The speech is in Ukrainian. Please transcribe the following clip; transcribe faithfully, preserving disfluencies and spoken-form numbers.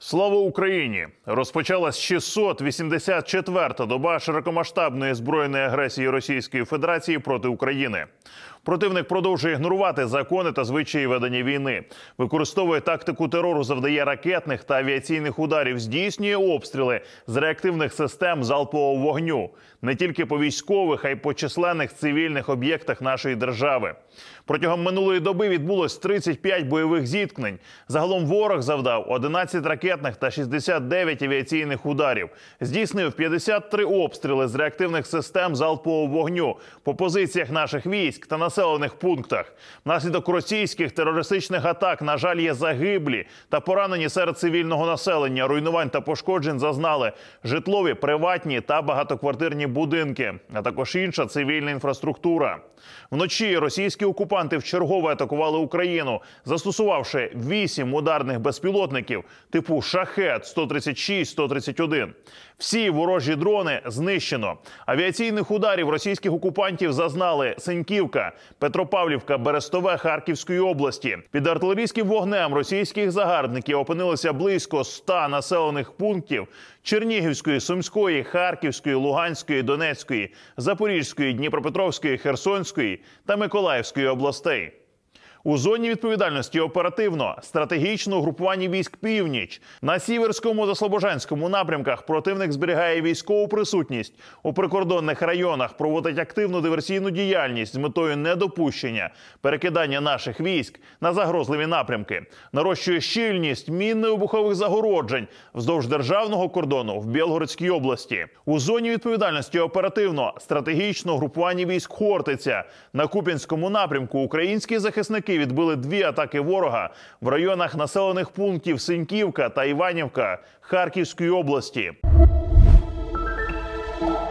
Слава Україні! Розпочалась шістсот вісімдесят четверта доба широкомасштабної збройної агресії Російської Федерації проти України. Противник продовжує ігнорувати закони та звичаї ведення війни. Використовує тактику терору, завдає ракетних та авіаційних ударів, здійснює обстріли з реактивних систем залпового вогню. Не тільки по військових, а й по численних цивільних об'єктах нашої держави. Протягом минулої доби відбулось тридцять п'ять бойових зіткнень. Загалом ворог завдав одинадцять ракетних та шістдесят дев'ять авіаційних ударів. Здійснив п'ятдесят три обстріли з реактивних систем залпового вогню по позиціях наших військ та населених пунктах. Внаслідок російських терористичних атак, на жаль, є загиблі та поранені серед цивільного населення. Руйнувань та пошкоджень зазнали житлові, приватні та багатоквартирні будинки, а також інша цивільна інфраструктура. Вночі російські окупанти вчергове атакували Україну, застосувавши вісім ударних безпілотників типу «Шахед» сто тридцять шість сто тридцять один. Всі ворожі дрони знищено. Авіаційних ударів російських окупантів зазнали Синьківка, Петропавлівка, Берестове Харківської області. Під артилерійським вогнем російських загарбників опинилося близько ста населених пунктів Чернігівської, Сумської, Харківської, Луганської, Донецької, Запорізької, Дніпропетровської, Херсонської та Миколаївської областей. У зоні відповідальності оперативно стратегічно угрупування військ «Північ». На Сіверському та Слобожанському напрямках противник зберігає військову присутність. У прикордонних районах проводить активну диверсійну діяльність з метою недопущення перекидання наших військ на загрозливі напрямки. Нарощує щільність мінно-вибухових загороджень вздовж державного кордону в Білгородській області. У зоні відповідальності оперативно стратегічно угрупування військ «Хортиця». На Куп'янському напрямку українські захисники відбили дві атаки ворога в районах населених пунктів Синьківка та Іванівка Харківської області.